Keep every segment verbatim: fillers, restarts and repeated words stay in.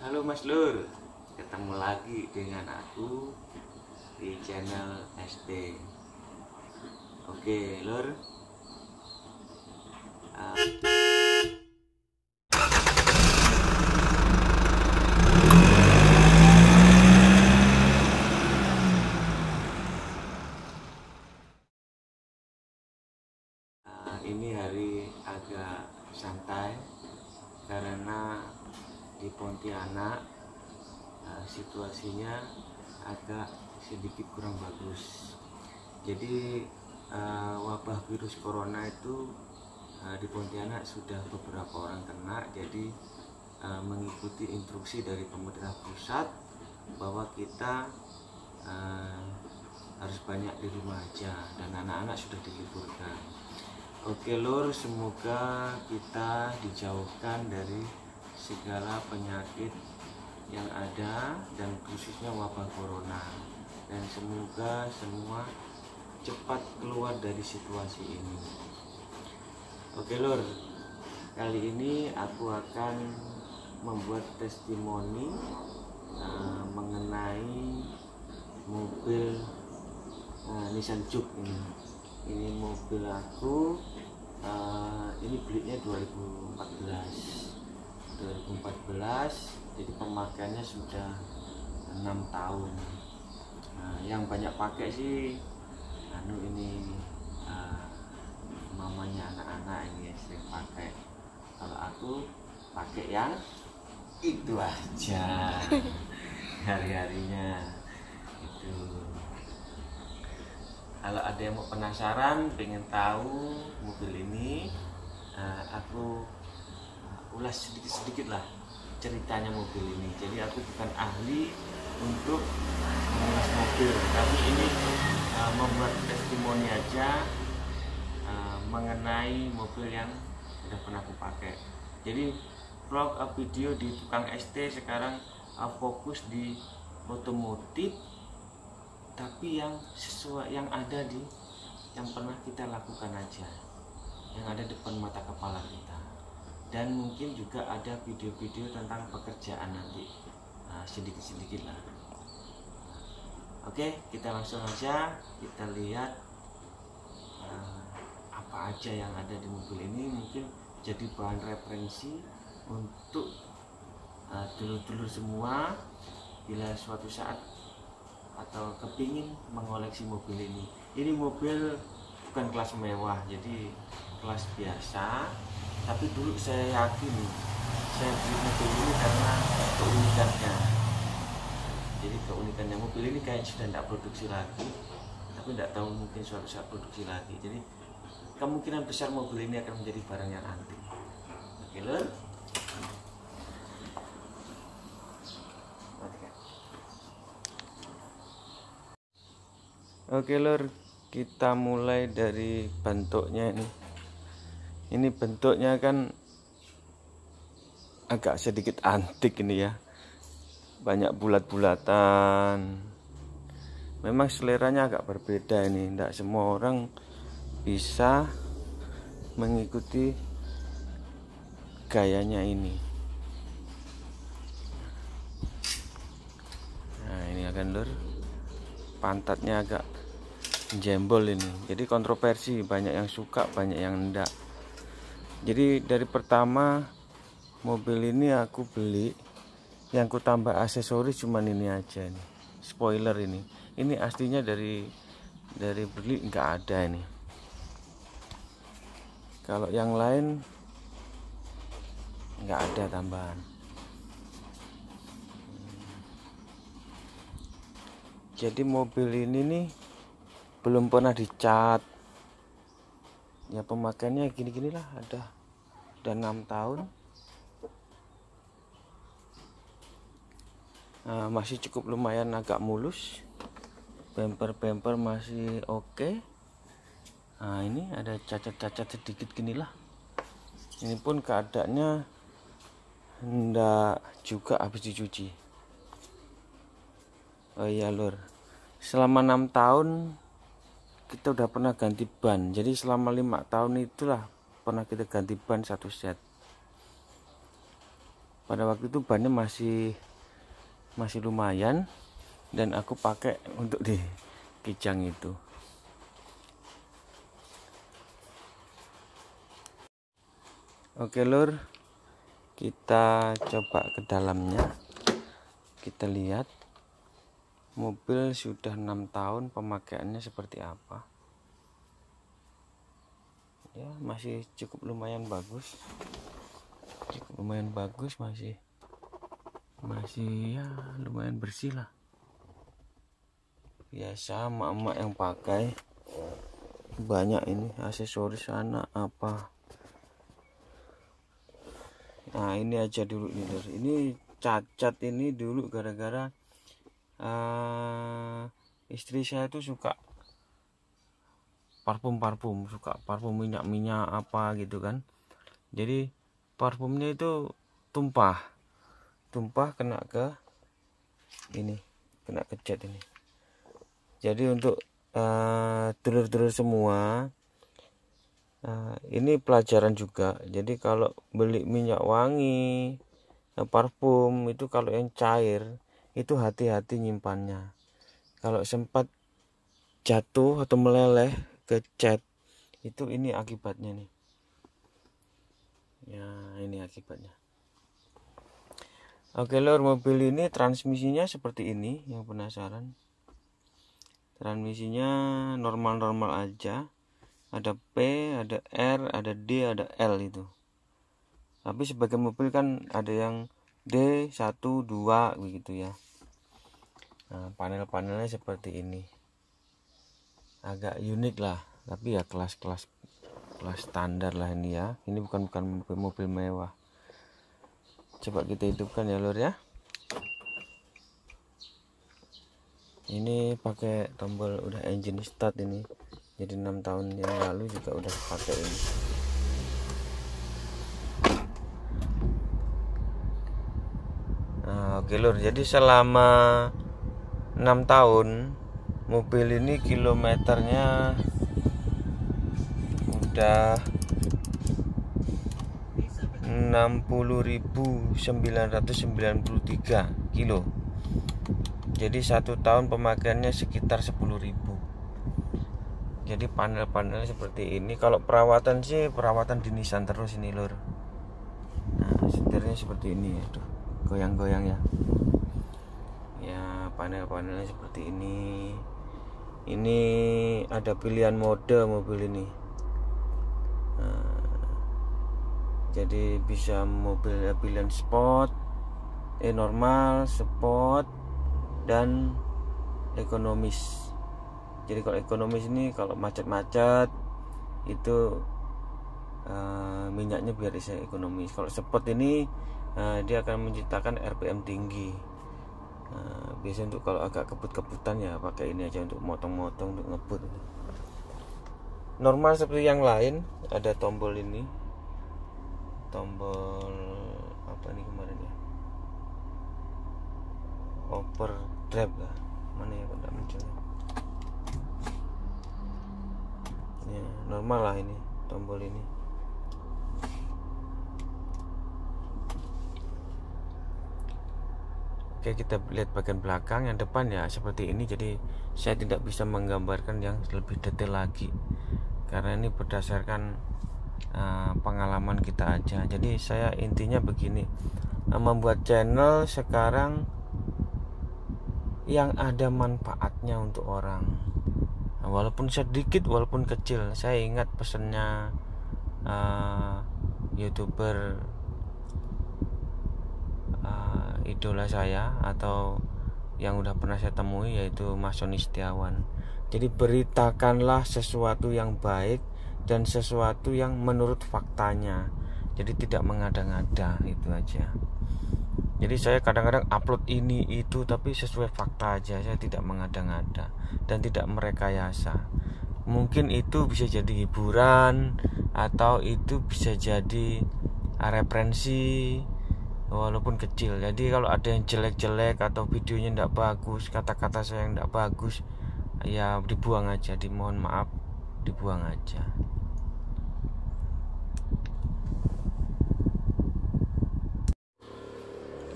Halo Mas Lur, ketemu lagi dengan aku di channel S D. Oke Lur, uh, uh, ini hari agak santai karena di Pontianak uh, situasinya agak sedikit kurang bagus. Jadi uh, wabah virus corona itu uh, di Pontianak sudah beberapa orang kena. Jadi uh, mengikuti instruksi dari pemerintah pusat bahwa kita uh, harus banyak di rumah aja dan anak-anak sudah diliburkan. Oke Lur, semoga kita dijauhkan dari segala penyakit yang ada dan khususnya wabah corona, dan semoga semua cepat keluar dari situasi ini. Oke Lur, kali ini aku akan membuat testimoni uh, mengenai mobil uh, Nissan Juke ini. Ini mobil aku, uh, ini belinya dua ribu empat belas, jadi pemakaiannya sudah enam tahun. Nah, yang banyak pakai sih anu ini uh, mamanya anak-anak ini sering pakai. Kalau aku pakai yang itu aja hari-harinya itu. Kalau ada yang mau penasaran, pengen tahu mobil ini, uh, aku uh, ulas sedikit-sedikit lah ceritanya mobil ini. Jadi aku bukan ahli untuk mengulas mobil, tapi ini uh, membuat testimoni aja uh, mengenai mobil yang sudah pernah aku pakai. Jadi vlog uh, video di tukang S T sekarang uh, fokus di otomotif, tapi yang sesuai yang ada di yang pernah kita lakukan aja, yang ada depan mata kepala kita, dan mungkin juga ada video-video tentang pekerjaan nanti nah, sedikit-sedikit lah. Oke, kita langsung aja kita lihat uh, apa aja yang ada di mobil ini, mungkin jadi bahan referensi untuk uh, dulur-dulur semua bila suatu saat atau kepingin mengoleksi mobil ini. Ini mobil bukan kelas mewah, jadi kelas biasa, tapi dulu saya yakin saya beli mobil ini karena keunikannya. Jadi keunikannya mobil ini kayak sudah tidak produksi lagi, tapi tidak tahu mungkin suatu saat produksi lagi. Jadi kemungkinan besar mobil ini akan menjadi barang yang antik. Oke Lur. Oke Lur, kita mulai dari bentuknya ini. Ini bentuknya kan agak sedikit antik ini ya. Banyak bulat-bulatan. Memang seleranya agak berbeda ini. Tidak semua orang bisa mengikuti gayanya ini. Nah ini akan Lur, pantatnya agak jembol ini, jadi kontroversi, banyak yang suka banyak yang enggak. Jadi dari pertama mobil ini aku beli, yang ku tambah aksesoris cuman ini aja nih, spoiler ini ini aslinya dari dari beli nggak ada ini. Kalau yang lain nggak ada tambahan. Jadi mobil ini nih belum pernah dicat ya, pemakaiannya gini-gini lah, ada udah enam tahun. Nah, masih cukup lumayan agak mulus, bumper-bumper masih oke okay. Nah ini ada cacat-cacat sedikit gini lah, ini pun keadaannya hendak juga habis dicuci. Oh iya Lur, selama enam tahun kita udah pernah ganti ban, jadi selama lima tahun itulah pernah kita ganti ban satu set. pada waktu itu bannya masih masih lumayan dan aku pakai untuk di kijang itu. Oke lur, kita coba ke dalamnya. Kita lihat mobil sudah enam tahun, pemakaiannya seperti apa. Ya, masih cukup lumayan bagus. Cukup lumayan bagus, masih masih ya lumayan bersih lah. Biasa emak-emak yang pakai. Banyak ini aksesoris anak apa. Nah, ini aja dulu nih lur. Ini cacat ini dulu gara-gara uh, istri saya tuh suka parfum-parfum, suka parfum minyak-minyak apa gitu kan. Jadi parfumnya itu tumpah. Tumpah kena ke ini, kena ke cat ini. Jadi untuk uh, dulur-dulur semua, Nah, ini pelajaran juga. Jadi kalau beli minyak wangi, parfum itu kalau yang cair itu hati-hati nyimpannya. Kalau sempat jatuh atau meleleh ke cat, itu ini akibatnya nih. Ya, ini akibatnya. Oke lor, mobil ini transmisinya seperti ini, yang penasaran. Transmisinya normal-normal aja. Ada P, ada R, ada D, ada L itu. Tapi sebagian mobil kan ada yang D satu, dua begitu ya. Nah, panel-panelnya seperti ini. Agak unik lah, tapi ya kelas-kelas kelas standar lah ini ya. Ini bukan bukan mobil, mobil mewah. Coba kita hidupkan ya lur ya. Ini pakai tombol udah engine start ini. Jadi enam tahun yang lalu juga udah pakai ini. Nah, oke lur, jadi selama enam tahun mobil ini kilometernya udah enam puluh ribu sembilan ratus sembilan puluh tiga kilo. Jadi satu tahun pemakaiannya sekitar sepuluh ribu. Jadi panel-panelnya seperti ini. Kalau perawatan sih perawatan dinisan terus ini lur. Nah, setirnya seperti ini ya, tuh goyang-goyang ya. Ya, panel-panelnya seperti ini. Ini ada pilihan mode mobil ini. Nah, jadi bisa mobil pilihan sport, eh normal, sport, dan ekonomis. Jadi kalau ekonomis ini kalau macet-macet itu uh, minyaknya biar bisa ekonomis. Kalau sport ini uh, dia akan menciptakan R P M tinggi. Uh, biasanya untuk kalau agak kebut-kebutan ya pakai ini aja untuk motong-motong, untuk ngebut. Normal seperti yang lain, ada tombol ini, tombol apa nih kemarin ya, overdrive lah, mana ya kok tidak muncul. Ya, normal lah ini tombol ini. Oke, kita lihat bagian belakang. Yang depan ya seperti ini. Jadi saya tidak bisa menggambarkan yang lebih detail lagi karena ini berdasarkan uh, pengalaman kita aja. Jadi saya intinya begini, uh, membuat channel sekarang yang ada manfaatnya untuk orang, walaupun sedikit, walaupun kecil. Saya ingat pesannya uh, YouTuber uh, idola saya atau yang udah pernah saya temui, yaitu Mas Sony Setiawan. Jadi beritakanlah sesuatu yang baik dan sesuatu yang menurut faktanya. Jadi tidak mengada-ngada, itu aja. Jadi saya kadang-kadang upload ini itu tapi sesuai fakta aja. Saya tidak mengada-ngada dan tidak merekayasa. Mungkin itu bisa jadi hiburan atau itu bisa jadi referensi walaupun kecil. Jadi kalau ada yang jelek-jelek atau videonya tidak bagus, kata-kata saya yang tidak bagus, ya dibuang aja, dimohon maaf, dibuang aja.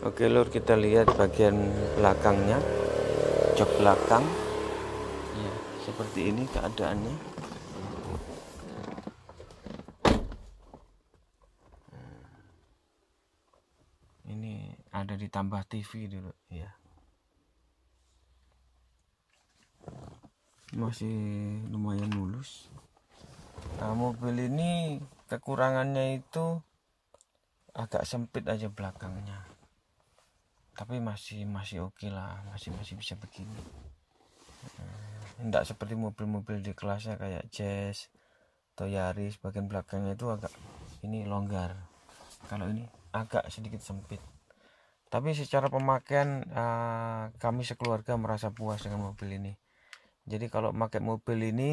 Oke lur, kita lihat bagian belakangnya, jok belakang ya, seperti ini keadaannya. Ini ada ditambah T V dulu ya, masih lumayan mulus. Nah, mobil ini kekurangannya itu agak sempit aja belakangnya, tapi masih masih oke lah, masih masih bisa begini. Tidak seperti mobil-mobil di kelasnya kayak Jazz atau Yaris, bagian belakangnya itu agak ini longgar. Kalau ini agak sedikit sempit. Tapi secara pemakaian uh, kami sekeluarga merasa puas dengan mobil ini. Jadi kalau pakai mobil ini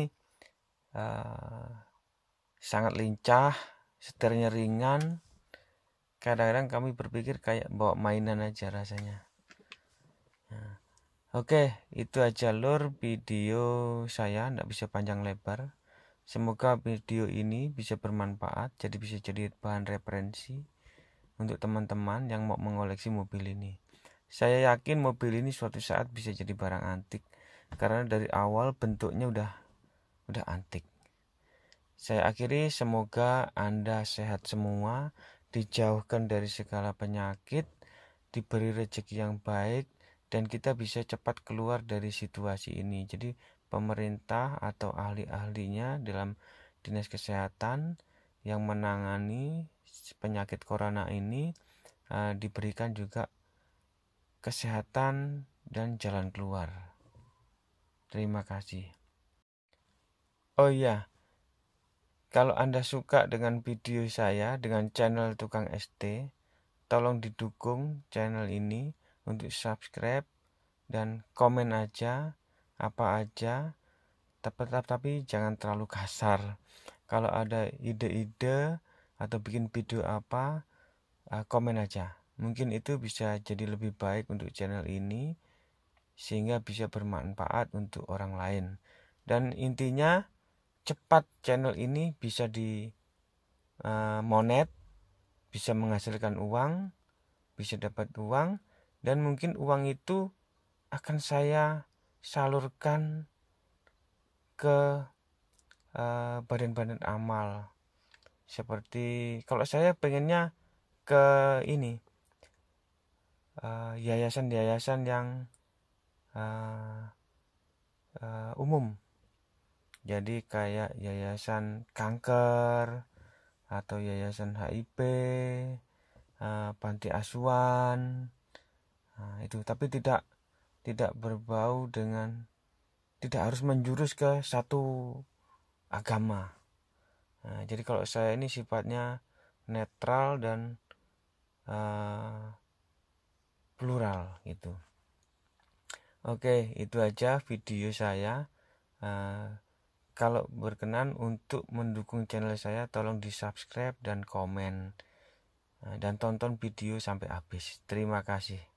uh, sangat lincah, setirnya ringan. Kadang-kadang kami berpikir kayak bawa mainan aja rasanya. Nah, oke, itu aja lur video saya, nggak bisa panjang lebar. Semoga video ini bisa bermanfaat, jadi bisa jadi bahan referensi untuk teman-teman yang mau mengoleksi mobil ini. Saya yakin mobil ini suatu saat bisa jadi barang antik, karena dari awal bentuknya udah udah antik. Saya akhiri, semoga Anda sehat semua, dijauhkan dari segala penyakit, diberi rezeki yang baik, dan kita bisa cepat keluar dari situasi ini. Jadi pemerintah atau ahli-ahlinya dalam dinas kesehatan yang menangani penyakit corona ini uh, diberikan juga kesehatan dan jalan keluar. Terima kasih. Oh iya, kalau Anda suka dengan video saya dengan channel Tukang S T, tolong didukung channel ini untuk subscribe dan komen aja apa aja, tapi, tapi jangan terlalu kasar. Kalau ada ide-ide atau bikin video apa, komen aja. Mungkin itu bisa jadi lebih baik untuk channel ini, sehingga bisa bermanfaat untuk orang lain. Dan intinya cepat channel ini bisa di uh, monet, bisa menghasilkan uang, bisa dapat uang, dan mungkin uang itu akan saya salurkan ke uh, badan-badan amal. Seperti kalau saya pengennya ke ini uh, yayasan-yayasan yang uh, uh, umum. Jadi kayak yayasan kanker atau yayasan H I V, uh, panti asuhan, nah, itu. Tapi tidak tidak berbau dengan, tidak harus menjurus ke satu agama. Nah, jadi kalau saya ini sifatnya netral dan uh, plural gitu. Oke, itu aja video saya. Uh, kalau berkenan untuk mendukung channel saya, tolong di subscribe dan komen, uh, dan tonton video sampai habis. Terima kasih.